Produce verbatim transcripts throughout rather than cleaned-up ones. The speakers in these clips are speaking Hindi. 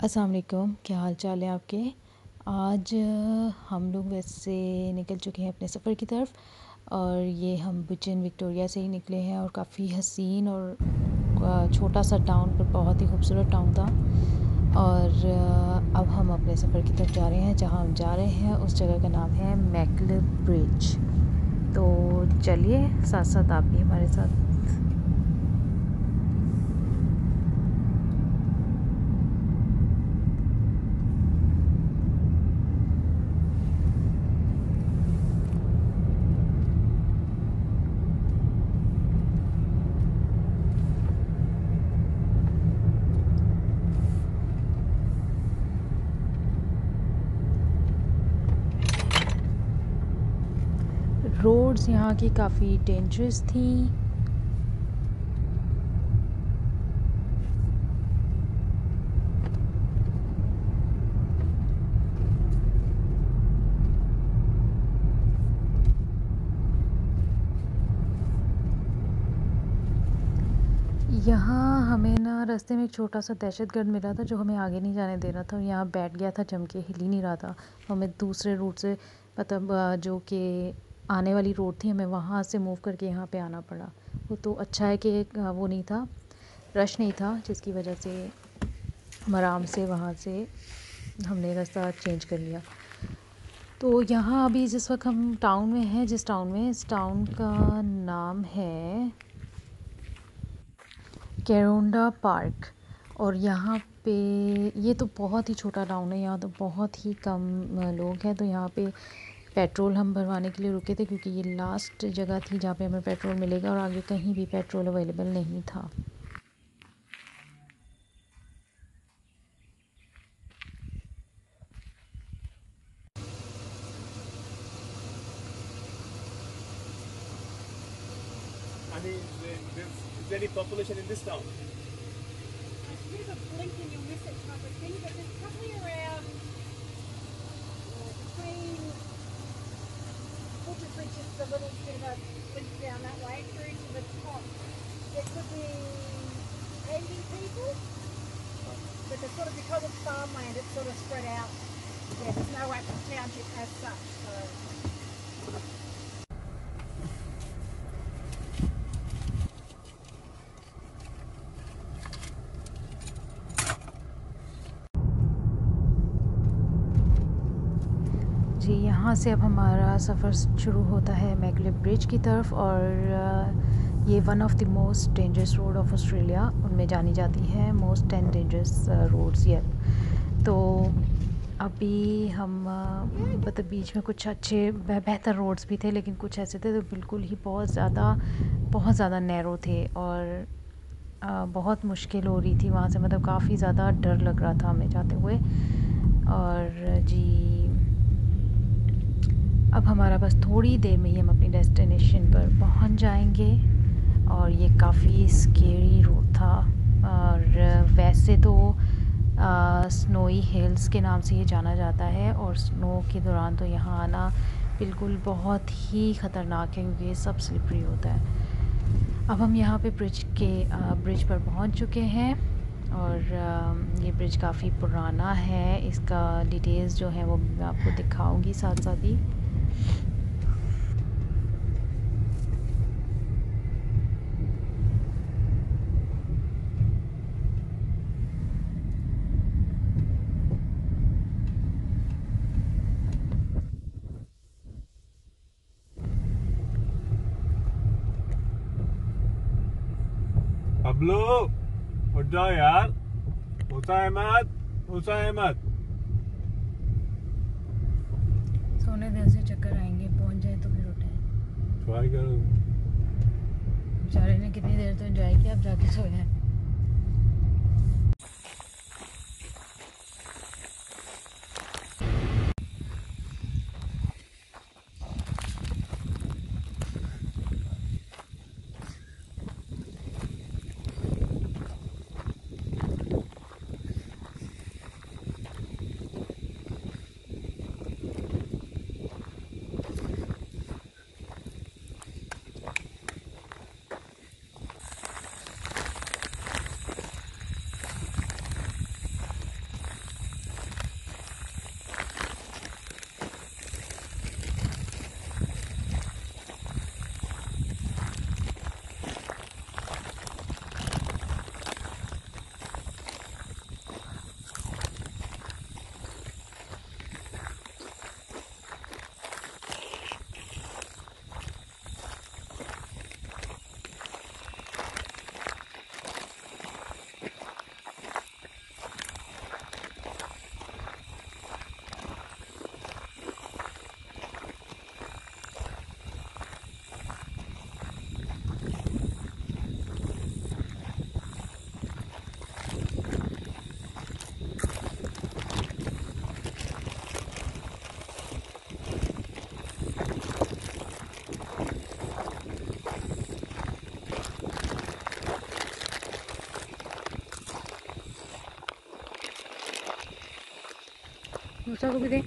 अस्सलाम वालेकुम, क्या हाल चाल है आपके। आज अ, हम लोग वैसे निकल चुके हैं अपने सफ़र की तरफ और ये हम बुचिन विक्टोरिया से ही निकले हैं और काफ़ी हसीन और अ, छोटा सा टाउन पर बहुत ही खूबसूरत टाउन था। और अ, अब हम अपने सफ़र की तरफ जा रहे हैं। जहाँ हम जा रहे हैं उस जगह का नाम है मैकलेब ब्रिज। तो चलिए साथ साथ आप भी हमारे साथ। रोड्स यहाँ की काफ़ी डेंजरस थी। यहाँ हमें ना रास्ते में एक छोटा सा दहशतगर्द मिला था जो हमें आगे नहीं जाने दे रहा था और यहाँ बैठ गया था जम के, हिल ही नहीं रहा था। हमें दूसरे रूट से मतलब अ, जो कि आने वाली रोड थी, हमें वहाँ से मूव करके यहाँ पे आना पड़ा। वो तो अच्छा है कि एक, अ, वो नहीं था, रश नहीं था, जिसकी वजह से हम आराम से वहाँ से हमने रास्ता चेंज कर लिया। तो यहाँ अभी जिस वक्त हम टाउन में हैं, जिस टाउन में, इस टाउन का नाम है कैरोंडा पार्क। और यहाँ पे ये तो बहुत ही छोटा टाउन है, यहाँ तो बहुत ही कम अ, लोग हैं। तो यहाँ पे पेट्रोल हम भरवाने के लिए रुके थे क्योंकि ये लास्ट जगह थी जहाँ पे हमें पेट्रोल मिलेगा और आगे कहीं भी पेट्रोल अवेलेबल नहीं था। I mean, there- there's, is there any population in this town? It's a bit of a blink and you'll miss it type of thing, but there's probably around uh, between Butcher Bridge is a little bit of a blink down that way through to the top. There could be eighty people, but they're sort of, because it's farmland, it's sort of spread out. Yeah, there's no actual township as such. So. जी, यहाँ से अब हमारा सफ़र शुरू होता है मैकलेब ब्रिज की तरफ और अ, ये one of the most dangerous road of Australia उनमें जानी जाती है, most ten dangerous roads yet. तो अभी हम अ, मतलब बीच में कुछ अच्छे बेहतर रोड्स भी थे, लेकिन कुछ ऐसे थे तो बिल्कुल ही बहुत ज़्यादा बहुत ज़्यादा नैरो थे और अ, बहुत मुश्किल हो रही थी वहाँ से, मतलब काफ़ी ज़्यादा डर लग रहा था हमें जाते हुए। और जी, अब हमारा बस थोड़ी देर में ही हम अपनी डेस्टिनेशन पर पहुंच जाएंगे। और ये काफ़ी स्केरी रोड था और वैसे तो स्नोई हिल्स के नाम से ये जाना जाता है और स्नो के दौरान तो यहाँ आना बिल्कुल बहुत ही ख़तरनाक है क्योंकि ये सब स्लिपरी होता है। अब हम यहाँ पे ब्रिज के ब्रिज पर पहुँच चुके हैं और अ, ये ब्रिज काफ़ी पुराना है। इसका डिटेल्स जो है वो मैं आपको दिखाऊंगी साथ साथ ही। Pablo, उठ जाओ यार। मूसा अहमद, मूसा अहमद। सोने देर से चक्कर आएंगे, पहुंच जाए तो फिर उठें। ट्राई करो। बेचारे ने कितनी देर तो एंजॉय किया, अब जाके सोए हैं। मूसा को भी दे।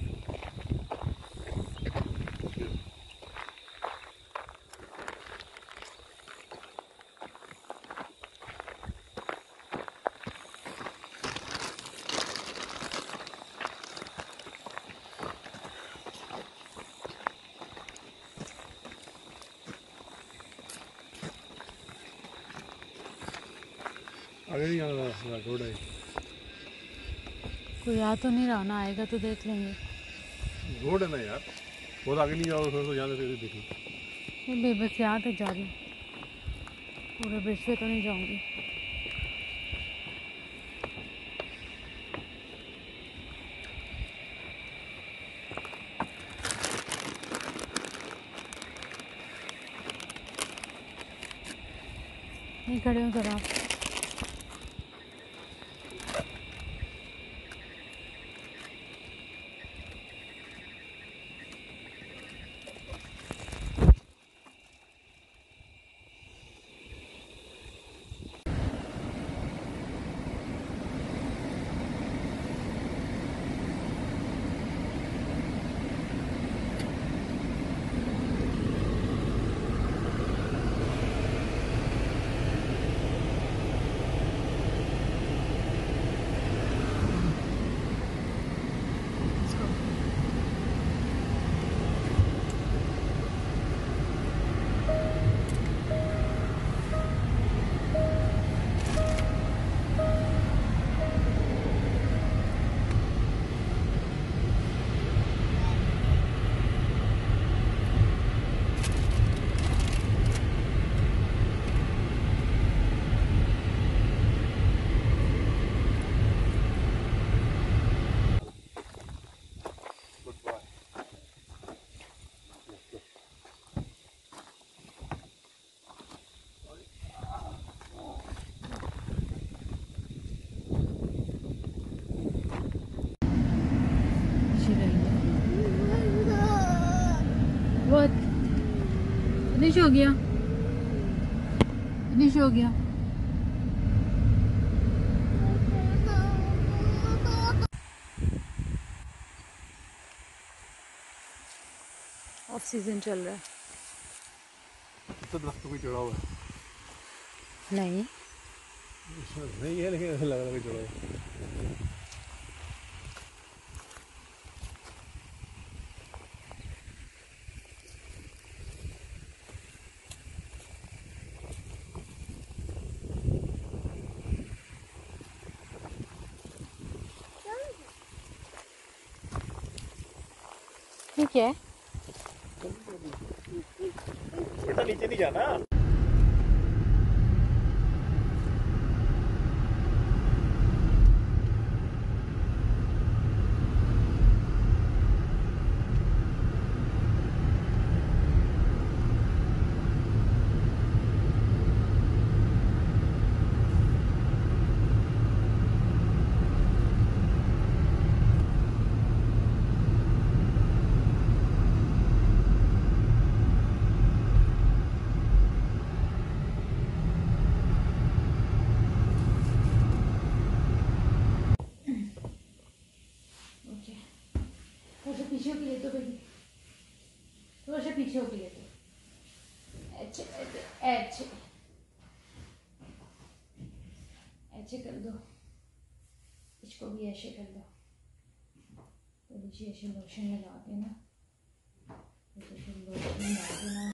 आगे नहीं आ रहा रोड है। कोई आ तो नहीं रहा ना, आएगा तो देख लेंगे। रोड है ना यार, बहुत आगे नहीं जाओगे तो यहाँ से देखो। नहीं बस यहाँ तक जा रही हूँ, पूरे ब्रिज पे तो नहीं जाऊँगी। नहीं खड़े हो जरा आप। बहुत फिनिश हो गया, फिनिश हो गया। ऑफ सीजन चल रहा है। तो दरख्त कोई चढ़ा हुआ है? नहीं नहीं है, लेकिन लग रहा है चढ़ा हुआ। ठीक है, बेटा नीचे नहीं जाना। पीछे के लिए तो भाई थोड़ा सा पीछे के लिए तो ऐसे ऐसे ऐसे कर दो, इसको भी ऐसे कर दो। तो नीचे ऐसे लोशन लगा के ना, लोशन लगा के ना।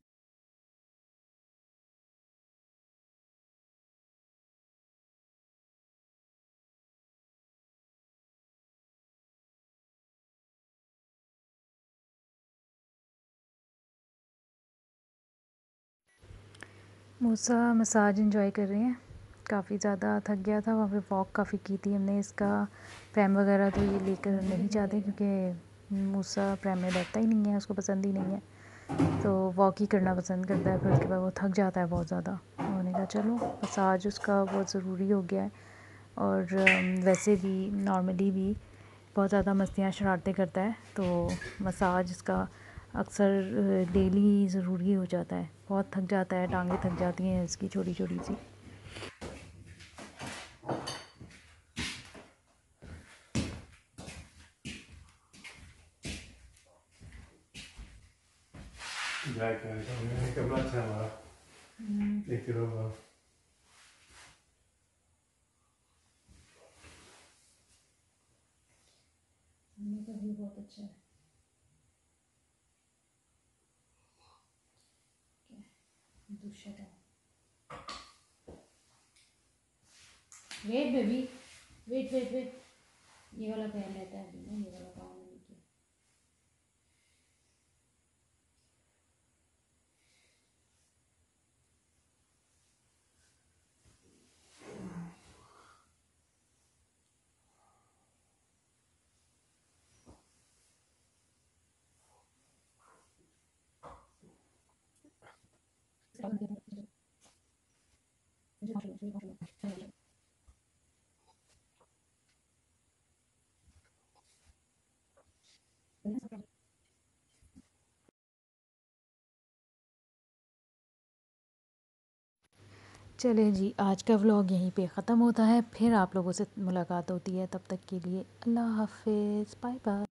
मूसा मसाज एंजॉय कर रहे हैं। काफ़ी ज़्यादा थक गया था, वहाँ पे वॉक काफ़ी की थी हमने। इसका प्रैम वगैरह तो ये लेकर नहीं जाते, क्योंकि मूसा प्रैम में बैठता ही नहीं है, उसको पसंद ही नहीं है। तो वॉक ही करना पसंद करता है, फिर उसके बाद वो थक जाता है बहुत ज़्यादा। उन्होंने कहा चलो मसाज उसका बहुत ज़रूरी हो गया है। और वैसे भी नॉर्मली भी बहुत ज़्यादा मस्तियाँ शरारतें करता है, तो मसाज इसका अक्सर डेली ज़रूरी हो जाता है। बहुत थक जाता है, टांगें थक जाती हैं इसकी छोटी छोटी सी। ड्राई करने का कपड़ा अच्छा है हमारा, देखते रहो। सामने का व्यू बहुत अच्छा है। दूसरा wait baby, wait wait wait, ये वाला पहन लेता है अभी ना, ये वाला काम नहीं किया। चले जी, आज का व्लॉग यहीं पे ख़त्म होता है, फिर आप लोगों से मुलाकात होती है। तब तक के लिए अल्लाह हाफ़िज़, बाय बाय।